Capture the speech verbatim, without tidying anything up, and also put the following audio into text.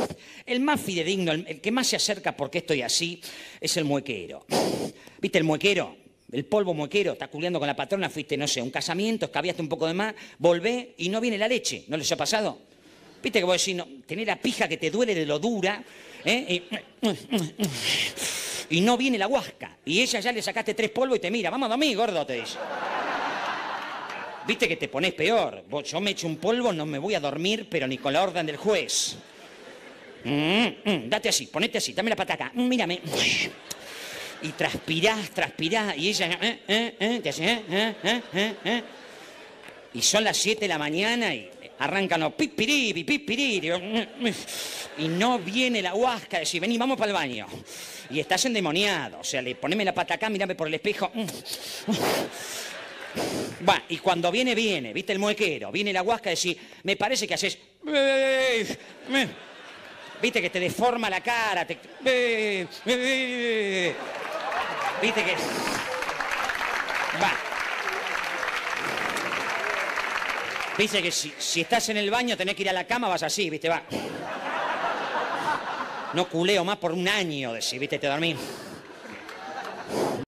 El más fidedigno, el, el que más se acerca porque estoy así, es el muequero. ¿Viste el muequero? El polvo muequero, está culeando con la patrona, fuiste, no sé, un casamiento, escabiaste un poco de más, volvés y no viene la leche. ¿No les ha pasado? Viste que vos decís, no, tenés la pija que te duele de lo dura, ¿eh? y, y no viene la huasca. Y ella ya le sacaste tres polvos y te mira, vamos a dormir, gordo, te dice. Viste que te ponés peor. Vos, yo me echo un polvo, no me voy a dormir, pero ni con la orden del juez. Mm, mm, date así, ponete así, dame la pata acá, mm, mírame. Y transpirás, transpirás, y ella, eh, eh, eh, te hace, eh, eh, eh, eh. Y son las siete de la mañana y arrancan los pipiribi, pipiribi, y no viene la huasca, decir, vení, vamos para el baño. Y estás endemoniado, o sea, le poneme la pata acá, mírame por el espejo. Va, y cuando viene, viene, ¿viste el muequero? Viene la huasca, decir, me parece que haces... Viste que te deforma la cara, te... Viste que... Va. Viste que si, si estás en el baño tenés que ir a la cama, vas así, viste, va. No culeo más por un año, decís, viste, te dormís.